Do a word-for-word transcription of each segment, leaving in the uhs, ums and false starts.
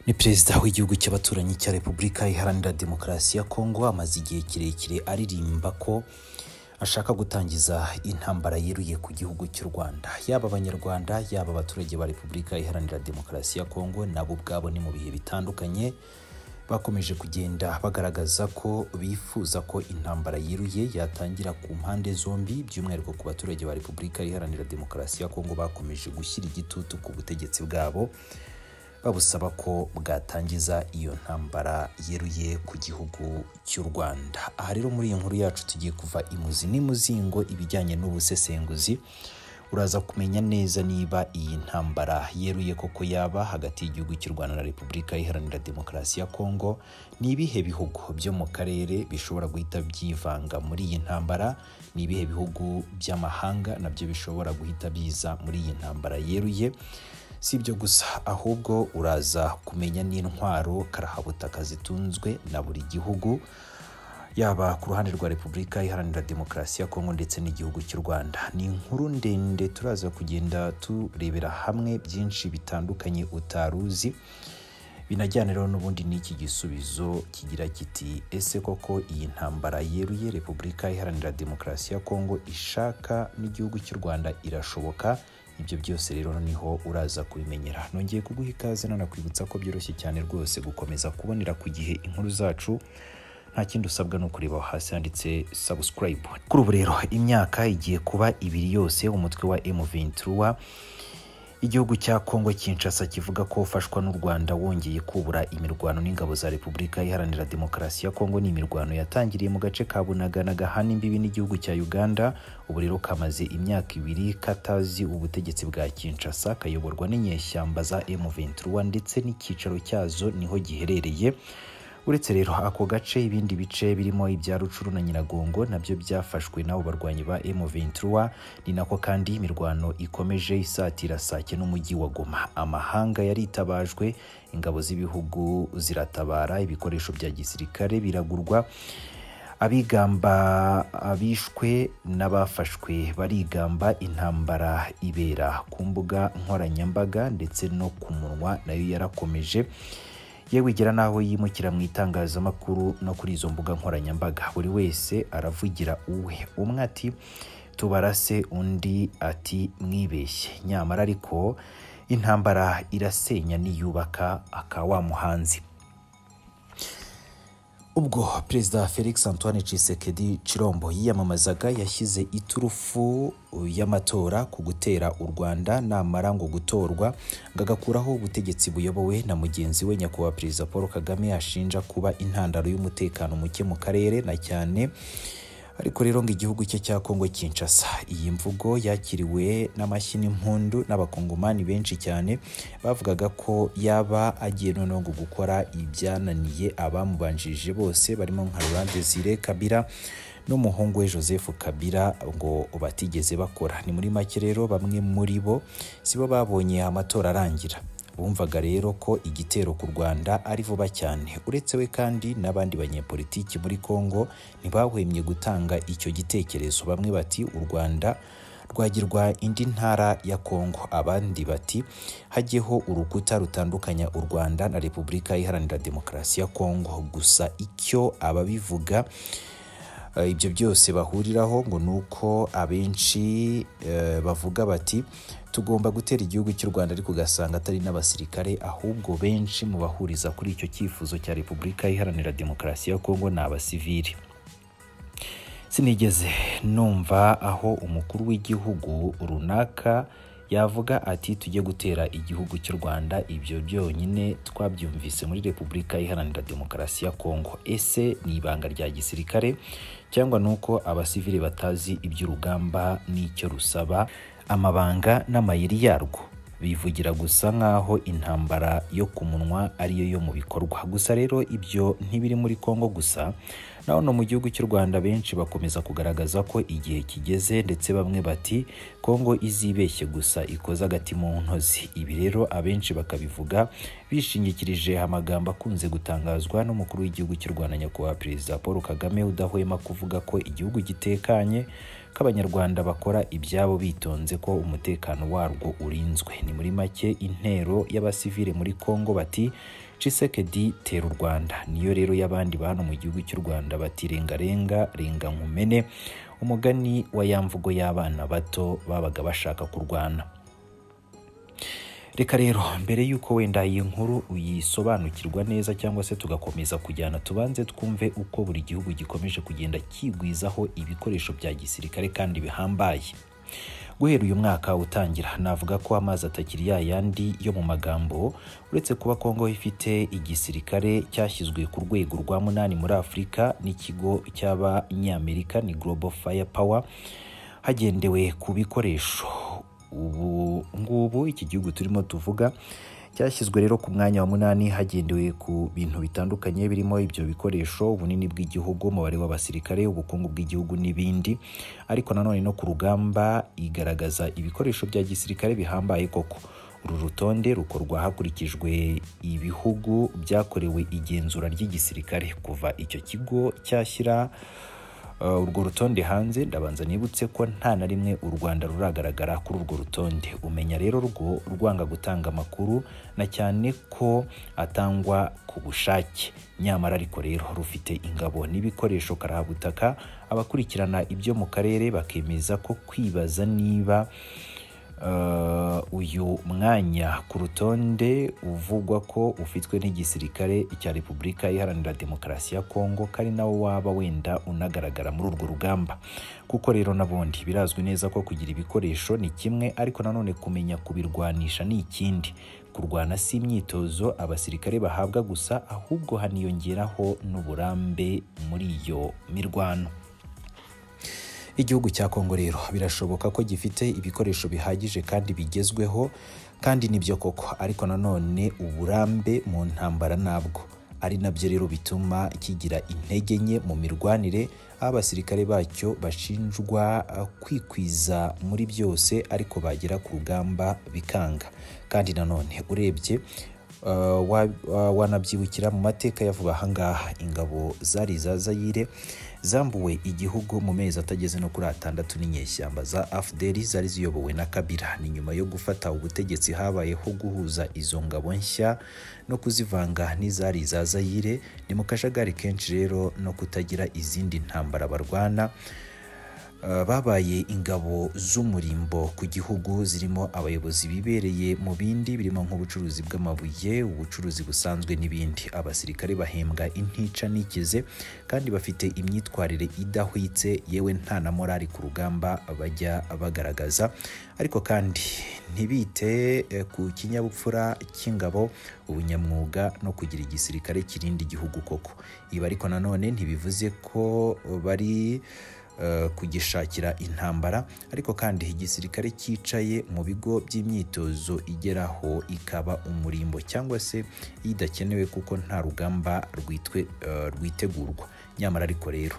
Ni perezida w'igihugu cy'abaturanyi cya Repubulika Iharanira Demokarasi ya Congo amaze igihe kirekire aririmba ko ashaka gutangiza intambara yeruye ku gihugu cy'u Rwanda. Yaba abanyarwanda yaba abaturage ba Repubulika Iharanira Demokarasi ya Congo nabo ubwabo ni mu bihe bitandukanye bakomeje kugenda bagaragaza ko bifuza ko intambara yeruye yatangira ku mpande zombi, by'umwihariko ku baturage ba Repubulika Iharanira Demokarasi ya Congo bakomeje gushyira igitutu ku butegetsi bwabo babusaba ko bwatangiza iyo ntambara yeruye ku gihugu cy'u Rwanda. Aha rero muri iyi nkuru yacu tugiye kuva imuzi n'imuzingo ibijyanye n'ubusesenguzi, uraza kumenya neza niba iyi ntambara yeruye koko yaba hagati y'igihugu cy'u Rwanda na Repubulika Iharanira Demokarasi ya Congo. Ni ibihe bihugu byo mu karere bishobora guhita byivanga muri iyi ntambara? Ni ibihe bihugu by'amahanga nabyo bishobora guhita biza muri iyi ntambara yeruye? Si ibyo gusa, ahubwo uraza kumenya n'intwaro karahabutaka zitunzwe na buri gihugu, yaba ku ruhande rwa Repubulika Iharanira Demokarasi ya Congo ndetse n'igihugu cy'u Rwanda. Ni inkuru ndende turaza kugenda turebera hamwe byinshi bitandukanye utaruzi, binajyana rero n'ubundi n'iki gisubizo kigira kiti ese koko iyi ntambara yeruye Repubulika Iharanira Demokarasi ya Congo ishaka n'igihugu cy'u Rwanda irashoboka? Ibyo byose rero niho uraza kubimenyera. Nongeye kuguha ikaze nanakwibutsa ko byoroshye cyane rwose gukomeza kubonera ku gihe inkuru zacu, nta kindi usabwa no kureba hasi handitse subscribe. Kuri ubu rero imyaka igiye kuba ibiri yose umutwe wa M vingt-trois igihugu cya Congo Kinshasa kivuga ko ufashwa n'u Rwanda wongeye kubura imirwano n'ingabo za Repubulika Iharanira Demokarasi ya Congo. Ni imirwano yatangiriye mu gace ka Bunagana gahana imbibi n'igihugu cya Uganda. Ubu rero kamaze imyaka ibiri katazi ubutegetsi bwa Kinshasa, kayoborwa n'inyeshyamba za M vingt-trois ndetse n'icyicaro cyazo niho giherereye. Uretse rero ako gace, ibindi bice birimo ibya Rucuru na Nyiragongo nabyo byafashwe n'abo barwanyi ba M vingt-trois. Ni nako kandi imirwano ikomeje isatira Sake n'umujyi wa Goma. Amahanga yaritabajwe, ingabo z'ibihugu ziratabara, ibikoresho bya gisirikare biragurwa, abigamba abishwe n'abafashwe barigamba. Intambara ibera ku mbuga nkoranyambaga ndetse no ku munwa nayo yarakomeje, yewe igera naho yimukira mu itangazamakuru no kuri izo mbuga nkoranyambaga. Buri wese aravugira uwe, umwe ati tubarase, undi ati mwibeshye. Nyamara ariko intambara irasenya niyubaka aka wa muhanzi. Ubwo Perezida Felix Antoine Tshisekedi Chilombo yiyamamazaga yashyize iturufu y'amatora ku gutera u Rwanda, namara ngo gutorwa ngagakuraho ubutegetsi buyobowe na mugenzi we nyakubahwa Perezida Paul Kagame ashinja kuba intandaro y'umutekano muke mu karere na cyane ariko rero ngo igihugu cye cya Congo Kinshasa. Iyi mvugo yakiriwe n'amashyi n'impundu n'abakongomani benshi cyane, bavugaga ko yaba agiye noneho ngo gukora ibyananiye abamubanjirije bose barimo nka Rwanda Kabila n'umuhungu we Joseph Kabila ngo batigeze bakora. Ni muri make rero bamwe muri bo sibo babonye amatora arangira, bumvaga rero ko igitero ku Rwanda ari vuba cyane. Uretse we kandi n'abandi banyepolitiki muri Congo ntibahwemye gutanga icyo gitekerezo. Bamwe bati u Rwanda rwagirwa indi ntara ya Congo, abandi bati hajyeho urukuta rutandukanya u Rwanda na Repubulika Iharanira Demokarasi ya Congo. Gusa icyo ababivuga Uh, ibyo byose bahuriraho ngo nuko abenshi uh, bavuga bati tugomba gutera igihugu cy'u Rwanda, ariko ugasanga atari n'abasirikare, ahubwo benshi mu bahuriza kuri icyo cyifuzo cya Repubulika Iharanira Demokarasi ya Congo ni abasivili. Sinigeze numva aho umukuru w'igihugu runaka yavuga ati tujye gutera igihugu cy'u Rwanda. Ibyo byonyine twabyumvise muri Repubulika Iharanira Demokarasi ya Congo. Ese ni ibanga rya gisirikare cyangwa nuko abasivili batazi iby'urugamba n'icyo rusaba, amabanga n'amayiri yarwo? Bivugira gusa nkaho intambara yo ku munwa ariyo yo mu bikorwa. Gusa rero ibyo ntibiri muri Congo gusa, naho no mu gihugu cy'u Rwanda benshi bakomeza kugaragaza ko igihe kigeze, ndetse bamwe bati Congo izibeshye gusa ikoza agati mu ntozi. Ibi rero abenshi bakabivuga bishingikirije amagambo akunze gutangazwa n'umukuru w'igihugu cy'u Rwanda nyakubahwa Perezida Paul Kagame, udahwema kuvuga ko igihugu gitekanye, ko abanyarwanda bakora ibyabo bitonze, ko umutekano warwo urinzwe. Ni muri make intero y'abasivile muri Congo bati Tshisekedi tera u Rwanda niyo rero y'abandi bano mu gihugu cy'u Rwanda batirenga renga renga nkumene, umugani wa yamvugo y'abana bato babaga bashaka kurwana. Reka rero mbere yuko wenda iyi nkuru uyisobanukirwa neza cyangwa se tugakomeza kujyana, tubanze twumve uko buri gihugu gikomeje kugenda kigwizaho ibikoresho bya gisirikare kandi bihambaye. Guhera uyu mwaka utangira, navuga ko amazi atakiri ya yandi yo mu magambo, uretse kuba Congo ifite igisirikare cyashyizwe ku rwego rwa munani muri Afurika n'ikigo cy'Abanyamerika ni Global Firepower, hagendewe ku bikoresho. Ubu ngubu iki gihugu turimo tuvuga cyashyizwe rero ku mwanya wa munani hagendewe ku bintu bitandukanye birimo ibyo bikoresho, ubunini bw'igihugu, umubare w'abasirikare, ubukungu bw'igihugu n'ibindi. Ariko nanone no ku rugamba igaragaza ibikoresho bya gisirikare bihambaye koko. Uru rutonde rukorwa hakurikijwe ibihugu byakorewe igenzura ry'igisirikare kuva icyo kigo cyashyira Uh, urwo rutonde hanze. Ndabanza nibutse ko nta na rimwe u Rwanda ruragaragara kuri urwo rutonde. Umenya rero rwo rwanga gutanga amakuru na cyane ko atangwa ku bushake. Nyamara ariko rero rufite ingabo n'ibikoresho karahabutaka. Abakurikirana ibyo mu karere bakemeza ko kwibaza niba Uh, uyu mwanya ku rutonde uvugwa ko ufitwe n'igisirikare cya Repubulika Iharanira Demokarasi ya Congo kari nawo waba wenda unagaragara muri urwo rugamba. Kuko rero nabondi birazwi neza ko kugira ibikoresho ni kimwe, ariko nanone kumenya kubirwanisha ni ikindi. Kurwana si imyitozo abasirikare bahabwa gusa, ahubwo haniyongeraho n'uburambe muri iyo mirwano. Igihugu cya Congo rero birashoboka ko gifite ibikoresho bihagije kandi bigezweho, kandi nibyo koko, ariko nanone uburambe mu ntambara nabwo ari nabyo rero bituma kigira intege nke mu mirwanire. Abasirikare bacyo bashinjwa kwikwiza muri byose, ariko bagera ku rugamba bikanga. Kandi nanone urebye Uh, wanabyibukira wa mu mateka yavuba ahangaha, ingabo zari za Zaire zambuwe igihugu mu mezi atageze no kuri atandatu n'inyeshyamba za A F D L zari ziyobowe na Kabila. Ni nyuma yo gufata ubutegetsi habayeho guhuza izo ngabo nshya no kuzivanga n'izari za Zaire. Ni mu kajagari kenshi rero no kutagira izindi ntambara barwana. Uh, babaye ingabo z'umurimbo ku gihugu, zirimo abayobozi bibereye mu bindi birimo nk'ubucuruzi bw'amabuye, ubucuruzi busanzwe n'ibindi. Abasirikare bahembwa intica nikize kandi bafite imyitwarire idahwitse, yewe nta na morali ku rugamba bajya bagaragaza. Ariko kandi ntibite eh, ku kinyabupfura cy'ingabo, ubunyamwuga no kugira igisirikare kirindi igihugu koko. Ibi ariko nanone ntibivuze ko bari Uh, kugishakira intambara, ariko kandi igisirikare cyicaye mu bigo by'imyitozo igeraho ikaba umurimbo cyangwa se idakenewe kuko nta rugamba rwitwe uh, rwitegurwa. Nyamara ariko rero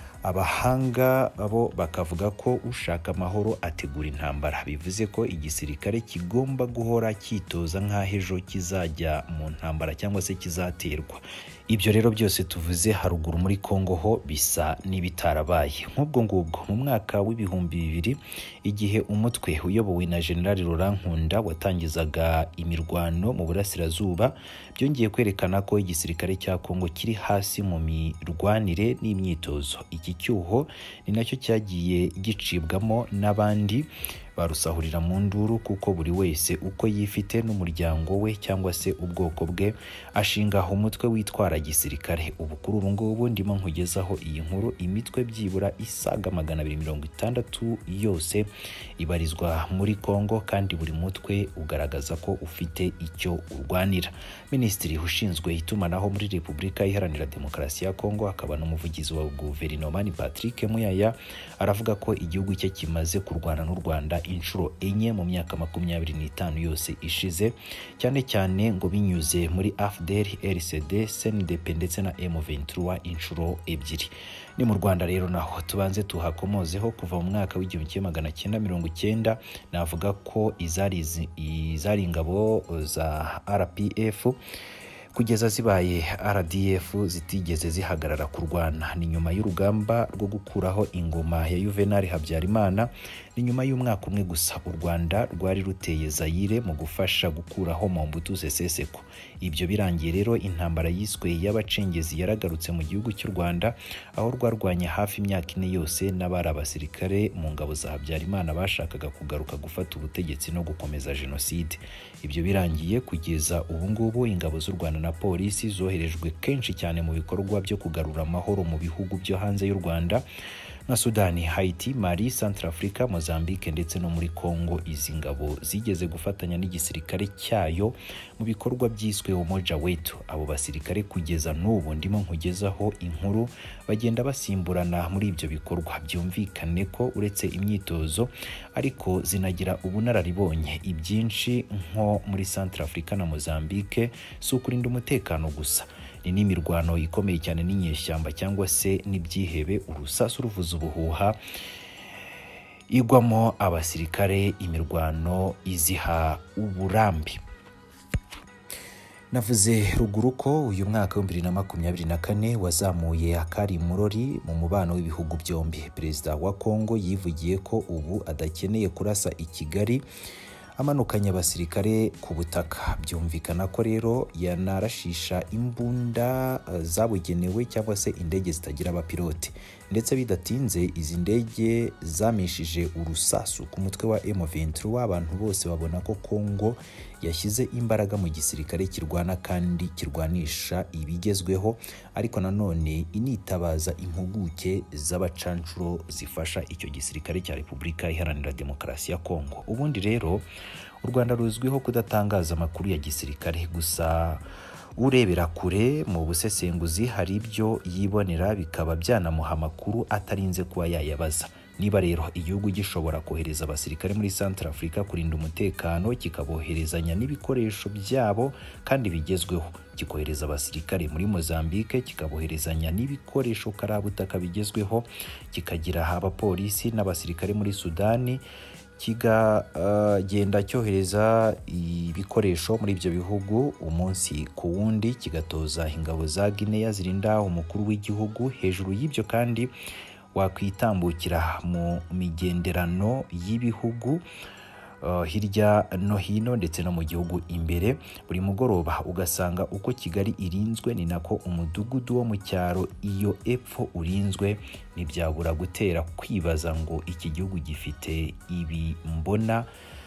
abahanga abo bakavuga ko ushaka amahoro ategura intambara. Bivuze ko igisirikare kigomba guhora cyitoza nk'aho ejo kizajya mu ntambara cyangwa se kizaterwa. Ibyo rero byose tuvuze haruguru muri Congo ho bisa n'ibitarabaye. Nk'ubwo ngubwo mu mwaka w'ibihumbi bibiri, igihe umutwe uyobowe na General Rw'Urwanda watangizaga imirwano mu burasirazuba, byongeye kwerekana ko igisirikare cya Congo kiri hasi mu mirwanire n'imyitozo. Iki cyuho ni nacyo cyagiye gicibwamo n'abandi barusahurira mu nduru, kuko buri wese uko yifite n'umuryango we cyangwa se ubwoko bwe ashinga umutwe witwara gisirikare. Ubu kuri ubu ngubu ndimo nkugezaho iyi nkuru, imitwe byibura isaga magana abiri mirongo itandatu yose ibarizwa muri Congo, kandi buri mutwe ugaragaza ko ufite icyo urwanira. Minisitiri ushinzwe itumanaho muri Repubulika Iharanira Demokarasi ya Congo akaba n'umuvugizi wa guverinoma ni Patrick Muyaya, aravuga ko igihugu cye kimaze kurwana n'u Rwanda inshuro enye mu myaka makumyabiri n'itanu yose ishize, cyane cyane ngo binyuze muri A F D L, R C D, C N D P ndetse na M vingt trois inshuro ebyiri. Ni mu Rwanda rero naho tubanze tuhakomozeho kuva mu mwaka w'igihumbi kimwe magana cyenda mirongo icyenda. Navuga ko izari izari ingabo za R P F kugeza zibaye R D F zitigeze zihagarara kurwana. Ni nyuma y'urugamba rwo gukuraho ingoma ya Juvenal Habyarimana, ni nyuma y'umwaka umwe gusa u Rwanda rwari ruteye Zaire mu gufasha gukuraho Mobutu Sese Seko. Ibyo birangiye rero intambara yiswe y'abacengezi yaragarutse mu gihugu cy'u Rwanda, aho rwarwanye hafi imyaka ine yose n'abari abasirikare mu ngabo za Habyarimana bashakaga kugaruka gufata ubutegetsi no gukomeza jenoside. Ibyo birangiye kugeza ubu ngubu ingabo z'u Rwanda na polisi zoherejwe kenshi cyane mu bikorwa byo kugarura amahoro mu bihugu byo hanze y'u Rwanda na Sudani, Haiti, Mali, Centrafrica, Mozambique ndetse no muri Congo. Izi ngabo zigeze gufatanya n'igisirikare cyayo mu bikorwa byiswe Umoja Wetu. Abo basirikare kugeza n'ubu ndimo nkugezaho inkuru bagenda basimburana muri ibyo bikorwa. Byumvikane ko uretse imyitozo ariko zinagira ubunararibonye ibyinshi nko muri Centrafrica na Mozambique, si ukurinda umutekano gusa, ni n'imirwano ikomeye cyane n'inyeshyamba cyangwa se n'ibyihebe. Urusasu ruvuza ubuhuha igwamo abasirikare, imirwano iziha uburambi. Navuze ruguru ko uyu mwaka wa bibiri na makumyabiri na kane wazamuye akari murori mu mubano w'ibihugu byombi. Perezida wa Congo yivugiye ko ubu adakeneye kurasa i Kigali amanukanye abasirikare ku butaka. Byumvikana ko rero yanarashisha imbunda zabugenewe cyangwa se indege zitagira abapilote, ndetse bidatinze izi ndege zamishije urusasu ku mutwe wa M vingt-trois. Abantu bose babona ko Congo yashyize imbaraga mu gisirikare kirwana kandi kirwanisha ibigezweho, ariko nanone initabaza impuguke z'abacancuro zifasha icyo gisirikare cya Repubulika Iharanira Demokarasi ya Congo. Ubundi rero u Rwanda ruzwiho kudatangaza amakuru ya gisirikare gusa, urebera kure mu busesenguzi hari ibyo yibonera bikaba byanamuha amakuru atarinze kuba yayabaza. Niba rero igihugu gishobora kohereza abasirikare muri Centrafrica kurinda umutekano, kikaboherezanya n'ibikoresho byabo kandi bigezweho, kikohereza abasirikare muri Mozambique kikaboherezanya n'ibikoresho karabutaka bigezweho, kikagira abapolisi n'abasirikare muri Sudani, kigagenda uh, cyohereza ibikoresho muri ibyo bihugu umunsi ku wundi, kigatoza ingabo za Guinea zirinda umukuru w'igihugu. Hejuru y'ibyo kandi wakwitambukira mu migenderano y'ibihugu uh, hirya no hino ndetse no mu gihugu imbere. Buri mugoroba ugasanga uko Kigali irinzwe ni nako umudugudu wo mu cyaro iyo epfo urinzwe. Ntibyabura gutera kwibaza ngo iki gihugu gifite ibi mbona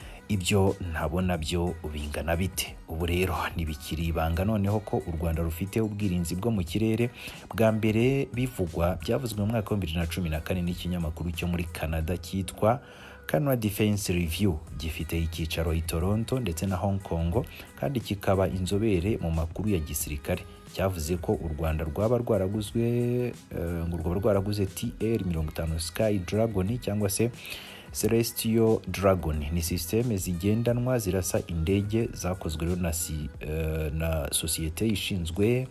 ibyo ntabona byo bingana bite. Ubu rero ntibikiri ibanga noneho ko u Rwanda rufite ubwirinzi bwo mu kirere. Bwa mbere bivugwa byavuzwe mu mwaka wa bibiri na cumi na kane n'ikinyamakuru cyo muri Canada cyitwa Canada Defense Review, gifite icyicaro i Toronto ndetse na Hong Kong kandi kikaba inzobere mu makuru ya gisirikare. Cyavuze ko u Rwanda rwaba rwaraguzwe uh, ngo rwaba rwaraguze T R mirongo itanu Sky Dragon cyangwa se Celestial Dragon. Ni systeme zigendanwa zirasa indege zakozwe rero na, si, uh, na societe ishinzwe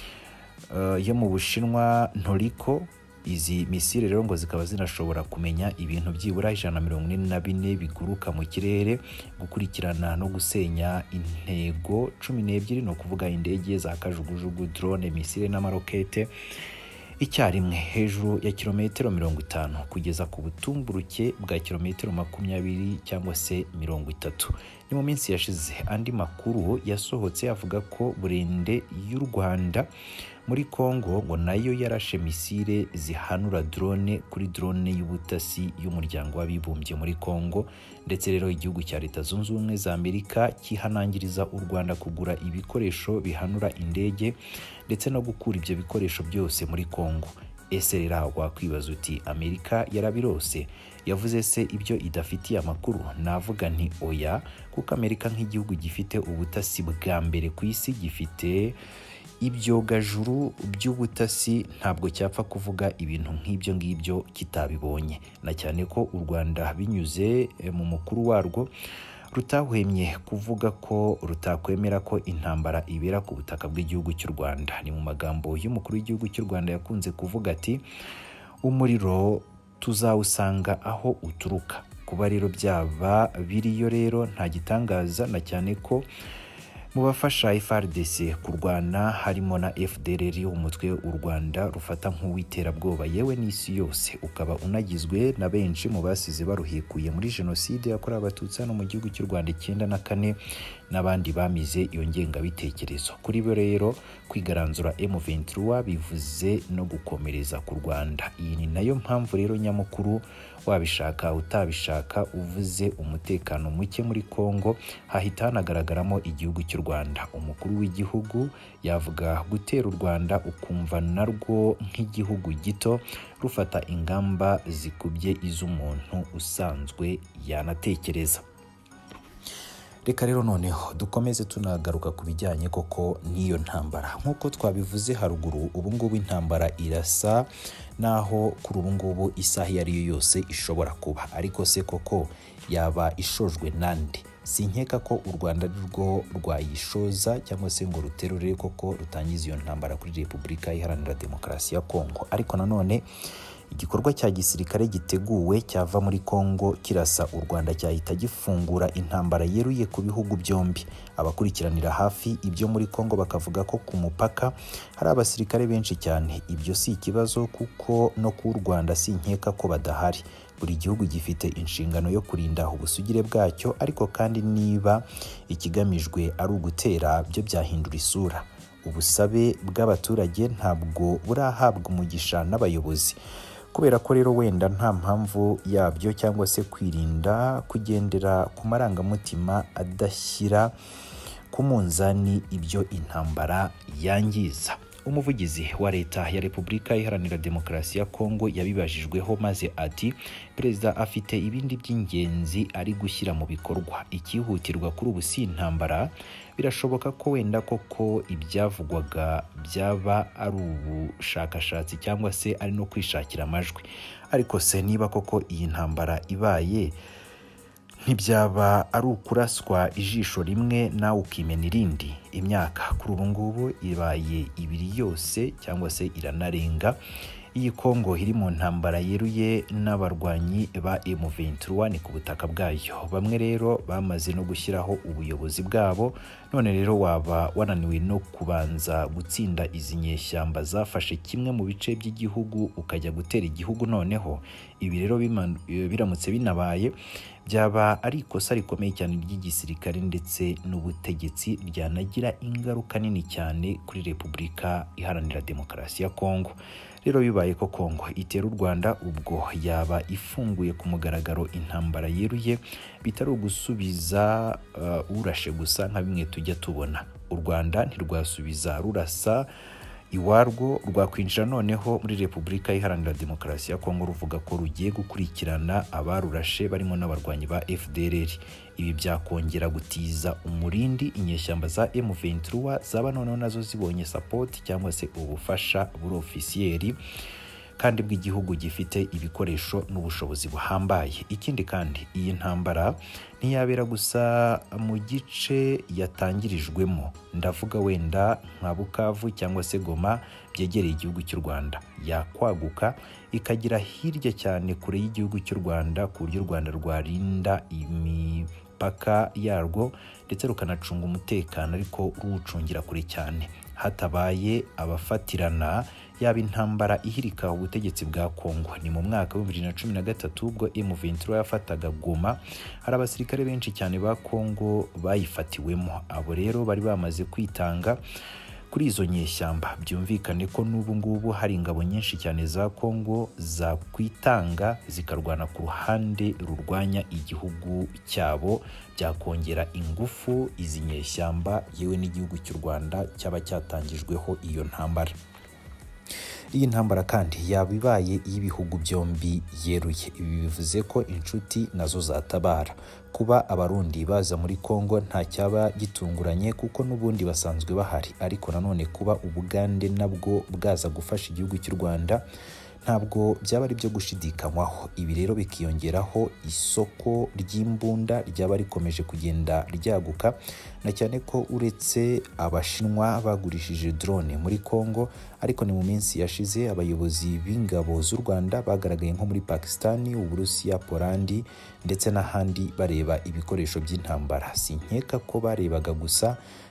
uh, yo mu Bushinwa Noriko. Izi misile rero ngo zikaba zinashobora kumenya ibintu byibura ijana na mirongo ine na bine biguruka mu kirere, gukurikirana no gusenya intego cumi n'ebyiri, no kuvuga indege za kajugujugu, drone, misile n'amarokete icyarimwe hejuru ya kilometero mirongo itanu kugeza ku butumburuke bwa kilometero makumyabiri cyangwa se mirongo itatu. Ni mu minsi yashize andi makuru yasohotse avuga ko burende y'u Rwanda muri Congo ngo nayo yarashe misile zihanura drone kuri drone y'ubutasi y'umuryango w'abibumbye muri Congo. Ndetse rero igihugu cya Leta Zunze Ubumwe za Amerika kihanangiriza u Rwanda kugura ibikoresho bihanura indege ndetse no gukura ibyo bikoresho byose muri Congo. Ese rero wakwibaza uti Amerika yarabirose? Yavuze se ibyo idafitiye amakuru? Navuga nti oya, kuko Amerika nk'igihugu gifite ubutasi bwa mbere ku isi, gifite ibyogajuru by'ubutasi, ntabwo cyapfa kuvuga ibintu nk'ibyo ngibyo kitabibonye, na cyane ko u Rwanda binyuze mu mukuru warwo rutahwemye kuvuga ko rutakwemera ko intambara ibera ku butaka bw'igihugu cy'u Rwanda. Ni mu magambo y'umukuru w'igihugu cy'u Rwanda yakunze kuvuga ati umuriro tuzawusanga aho uturuka. Kuba rero byaba biriyo rero nta gitangaza, na cyane ko Mu bafasha F A R D C kurwana harimo na F D L R, umutwe u Rwanda rufata nk'uwiterabwoba yewe n'isi yose, ukaba unagizwe na benshi mu basize baruhikuye muri jenoside yakorewe abatutsi hano mu gihugu cy'u Rwanda icyenda na kane n'abandi bamize iyo ngengabitekerezo. Kuri bo rero kwigaranzura M vingt-trois bivuze no gukomereza ku Rwanda. Iyi ni nayo mpamvu rero nyamukuru, wabishaka utabishaka, uvuze umutekano muke muri Congo hahita hanagaragaramo igihugu cy'u Rwanda. Umukuru w'igihugu yavuga gutera u Rwanda ukumva narwo nk'igihugu gito rufata ingamba zikubye iz'umuntu usanzwe yanatekereza. Reka rero noneho dukomeze tunagaruka ku bijyanye koko n'iyo ntambara. Nk'uko twabivuze haruguru, ubu ngubu intambara irasa naho kuri ubu ngubu isaha iyo ari yo yose ishobora kuba, ariko se koko yaba ishojwe nande? Sinkeka ko u Rwanda rwo rwayishoza cyangwa se ngo ruterure koko rutangiza iyo ntambara kuri Repubulika Iharanira Demokarasi ya Congo. Ariko nanone igikorwa cya gisirikare giteguwe cyava muri Congo kirasa u Rwanda cyahita gifungura intambara yeruye ku bihugu byombi. Abakurikiranira hafi ibyo muri Congo bakavuga ko ku mupaka hari abasirikare benshi cyane. Ibyo si ikibazo kuko no ku Rwanda sinkeka ko badahari. Buri gihugu gifite inshingano yo kurinda ubusugire bwacyo, ariko kandi niba ikigamijwe ari ugutera byo byahindura isura. Ubusabe bw'abaturage ntabwo burahabwa umugisha n'abayobozi, kubera ko rero wenda nta mpamvu yabyo cyangwa se kwirinda kugendera ku marangamutima adashyira ku munzani ibyo intambara yangiza. Umuvugizi wa leta ya Repubulika Iharanira Demokarasi ya Congo yabibajijweho maze ati perezida afite ibindi by'ingenzi ari gushyira mu bikorwa. Ikihutirwa kuri ubu si intambara. Birashoboka ko wenda koko ibyavugwaga byaba ari ubushakashatsi cyangwa se ari no kwishakira amajwi, ariko se niba koko iyi ntambara ibaye ntibyaba ari ukuraswa ijisho rimwe nawe ukimena irindi? Imyaka kuri ubu ngubu ibaye ibiri yose cyangwa se iranarenga iyi Congo iri mu ntambara yeruye n'abarwanyi ba M vingt-trois ni ku butaka bwayo. Bamwe rero bamaze no gushyiraho ubuyobozi bwabo, none rero waba wananiwe no kubanza gutsinda izi nyeshyamba zafashe kimwe mu bice by'igihugu ukajya gutera igihugu noneho. Ibi rero biramutse binabaye byaba ari ikosa rikomeye cyane ry'igisirikare ndetse n'ubutegetsi, ryanagira ingaruka nini cyane kuri Repubulika Iharanira Demokarasi ya Congo. Rero bibaye ko Congo itera u Rwanda, ubwo yaba ifunguye ku mugaragaro intambara yeruye, bitari ugusubiza uh, urashe gusa nka bimwe tujya tubona. U Rwanda ntirwasubiza rurasa iwarwo, rwakwinjira noneho muri Repubulika Iharanira Demokarasi ya Congo ruvuga ko rugiye gukurikirana abarurashe barimo n'abarwanyi ba F D L R. Ibi byakongera gutiza umurindi inyeshyamba za M vingt-trois zaba noneho nazo zibonye support cyangwa se ubufasha buri ofisiyeri kandi bw'igihugu gifite ibikoresho n'ubushobozi buhambaye. Ikindi kandi iyi ntambara ntiyabera gusa mu gice yatangirijwemo, ndavuga wenda nka Bukavu cyangwa se Goma byegereye igihugu cy'u Rwanda, yakwaguka ikagira hirya cyane kure y'igihugu cy'u Rwanda ku buryo u Rwanda rwarinda imipaka yarwo ndetse rukanacunga umutekano ariko ruwucungira kure cyane. Hatabaye abafatirana yaba intambara ihirika ubutegetsi bwa Congo. Ni mu mwaka wa bibiri na cumi na gatatu ubwo M vingt-trois yafataga Goma, hari abasirikare benshi cyane ba Congo bayifatiwemo. Abo rero bari bamaze kwitanga kuri izo nyeshyamba. Byumvikane ko n'ubu ngubu hari ingabo nyinshi cyane za Congo za kwitanga zikarwana ku ruhande rurwanya igihugu cyabo, byakongera ingufu izi nyeshyamba yewe n'igihugu cy'u Rwanda cyaba cyatangijweho iyo ntambara. Iyi ntambara kandi yabibaye y'ibihugu byombi yeruye. Ibi bivuze ko inshuti nazo zatabara. Kuba abarundi baza muri Congo nta cyaba gitunguranye kuko n'ubundi basanzwe bahari, ariko nanone kuba Ubugande nabwo bwaza gufasha igihugu cy'u Rwanda ntabwo byaba ari byo gushidikanywaho. Ibi rero bikiyongeraho isoko ry'imbunda ryaba rikomeje kugenda ryaguka, na cyane ko uretse abashinwa bagurishije drone muri Congo, ariko ni mu minsi yashize abayobozi b'ingabo z'u Rwanda bagaragaye nko muri Pakistan, Uburusiya, Polandi ndetse n'ahandi bareba ibikoresho by'intambara. Sinkeka ko barebaga gusa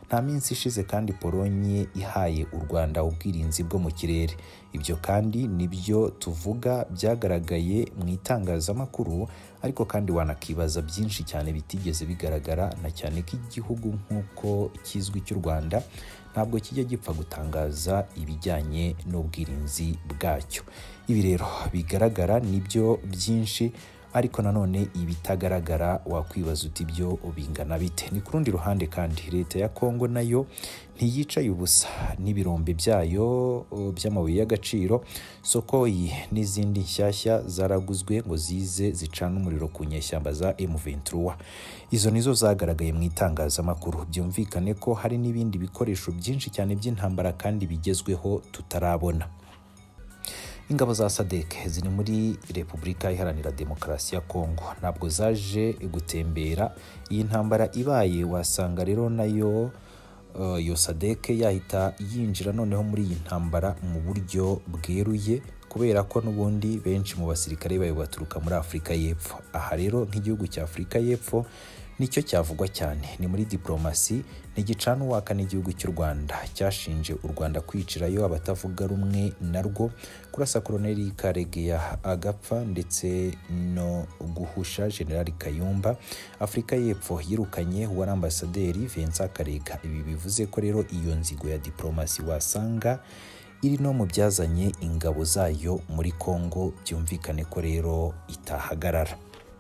nta minsi ishize kandi Polonye ihaye u Rwanda ubwirinzi bwo mu kirere. Ibyo kandi nibyo tuvuga byagaragaye mu itangazamakuru, ariko kandi wanakibaza byinshi cyane bitigeze bigaragara, na cyane ko igihugu nk'uko kizwi cy'u Rwanda ntabwo kijya gipfa gutangaza ibijyanye n'ubwirinzi bwacyo. Ibi rero bigaragara nibyo byinshi, ariko nanone ibitagaragara wakwibaza uti byo bingana bite. Ni ku rundi ruhande kandi leta ya Congo nayo ntiyicaye ubusa, n'ibirombe byayo by'amabuye y'agaciro Sokoyi n'izindi nshyashya zaraguzwe ngo zize zicana umuriro ku nyeshyamba za M vingt-trois. Izo nizo zagaragaye mu itangazamakuru. Byumvikane ko hari n'ibindi bikoresho byinshi cyane by'intambara kandi bigezweho tutarabona. Ingabo za SADC ziri muri Repubulika Iharanira Demokarasi ya Congo ntabwo zaje gutembera. Iyi ntambara ibaye wasanga rero nayo uh, yo SADC yahita yinjira noneho muri iyi ntambara mu buryo bweruye, kubera ko n'ubundi benshi mu basirikare bayo baturuka muri Afurika y'Epfo. Aha rero nk'igihugu cya Afurika y'Epfo nicyo cyavugwa cyane. Ni muri diplomasi ntigicana uwaka n'igihugu cy'u Rwanda cyashinje u Rwanda kwicirayo abatavuga rumwe narwo, kurasa Koloneli Karegeya agapfa ndetse no guhusha Generali Kayumba. Afurika y'Epfo yirukanye uwari ambasaderi Vincent Karega. Ibi bivuze ko rero iyo nzigo ya diplomasi wasanga iri no mu byazanye ingabo zayo muri Congo. Byumvikane ko rero itahagarara.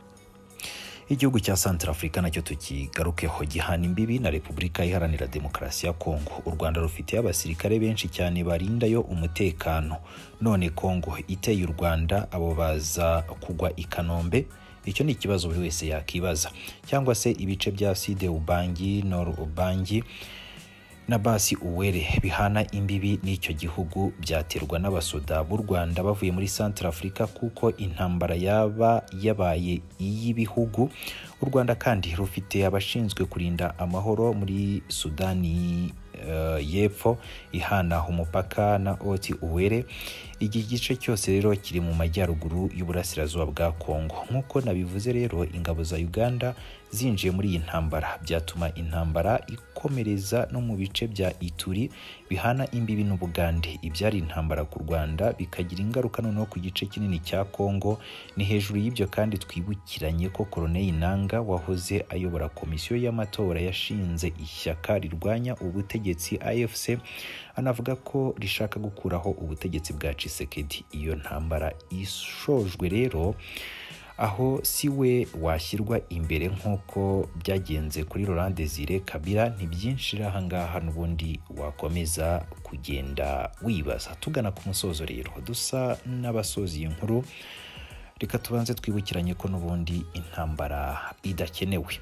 Igihugu cya Centrafrica nacyo tukigarukeho, gihana imbibi na Repubulika Iharanira Demokarasi ya Congo. U Rwanda rufite abasirikare benshi cyane barindayo umutekano. None Congo iteye u Rwanda, abo baza kugwa i Kanombe? Icyo ni ikibazo buri wese yakibaza. Cyangwa se ibice bya Side Ubangi, Nord Ubangi na Basi Uwere bihana imbibi n'icyo gihugu byaterwa n'abasoda b'u Rwanda bavuye muri Centrafrica, kuko intambara yaba yabaye iy'ibihugu. U Rwanda kandi rufite abashinzwe kurinda amahoro muri Sudani uh, y'Epfo ihana umupaka na Oti Uwere. Iki gice cyose rero kiri mu majyaruguru y'uburasirazuba bwa Congo. Nk'uko nabivuze rero, ingabo za Uganda zinjiye muri iyi ntambara byatuma intambara ikomereza no mu bice bya Ituri bihana imbibi n'Ubugande. Ibyari intambara ku Rwanda bikagira ingaruka noneho ku gice kinini cya Congo. Ni hejuru y'ibyo kandi twibukiranye ko Koloneli Nanga wahoze ayobora komisiyo y'amatora yashinze ishyaka rirwanya ubutegetsi A F C, anavuga ko rishaka gukuraho ubutegetsi bwa Tshisekedi. Iyo ntambara ishojwe rero, aho siwe washyirwa imbere nk'uko byagenze kuri Laurent Desire Kabila, ntibyinshira ahangaha n'ubundi wakomeza kugenda wibaza. Tugana ku musozo rero, dusa n'abasozi inkuru, reka tubanze twibukiranye ko n'ubundi intambara idakenewe.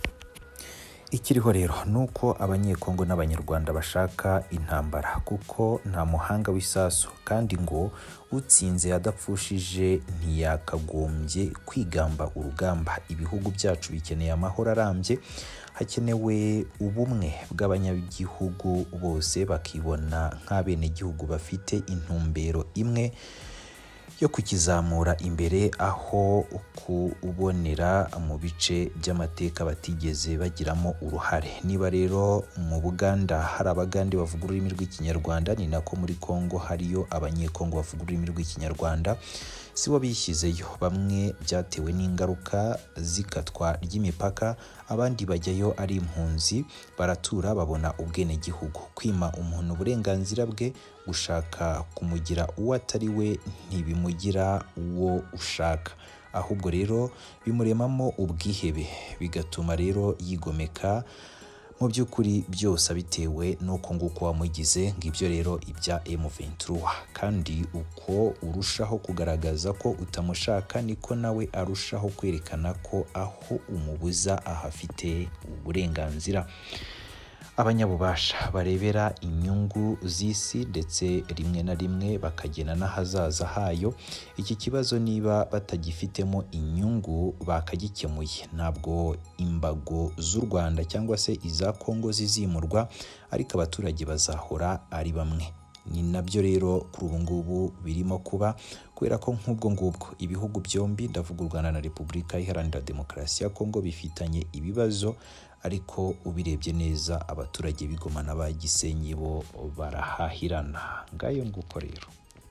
Ikiriho rero nuko abanyekongo n'abanyarwanda bashaka intambara, kuko nta muhanga w'isasu, kandi ngo utsinze adapfushije ntiyakagombye kwigamba urugamba. Ibihugu byacu bikeneye amahoro arambye, hakenewe ubumwe bw'abanyagihugu bose bakibona nk'abenegihugu bafite intumbero imwe yo kukizamura imbere, aho kubonera mu bice by'amateka batigeze bagiramo uruhare. Niba rero mu Buganda hari abagande bavuga ururimi rw'ikinyarwanda, ni nako muri Congo hariyo abanyekongo bavuga ururimi rw'ikinyarwanda. Sibo bishyizeyo, bamwe byatewe n'ingaruka zikatwa ry'imipaka, abandi bajyayo ari impunzi, baratura babona ubwene gihugu. Kwima umuntu uburenganzira bwe, gushaka kumugira uwo atari we ntibimugira uwo ushaka, ahubwo rero bimuremamo ubwihebe, bigatuma rero yigomeka mu by'ukuri byose bitewe n'uko nguko wamugize. Ngibyo rero ibya M vingt-trois, kandi uko urushaho kugaragaza ko utamushaka niko nawe arushaho kwerekana ko aho umubuza ahafite uburenganzira. Abanyabubasha barebera inyungu z'isi ndetse rimwe na rimwe bakagena n'ahazaza hayo. Iki kibazo niba batagifitemo inyungu bakagikemuye, ntabwo imbago z'u Rwanda cyangwa se iza Congo zizimurwa, ariko abaturage bazahora ari bamwe. Ni nabyo rero kuri ubu ngubu birimo kuba, kubera ko nk'ubwo ngubwo ibihugu byombi, ndavuga u Rwanda na Repubulika Iharanira Demokarasi ya Congo, bifitanye ibibazo ariko ubirebye neza abaturage b'Igoma n'aba Gisenyi bo barahahirana. Ngayo nguko rero.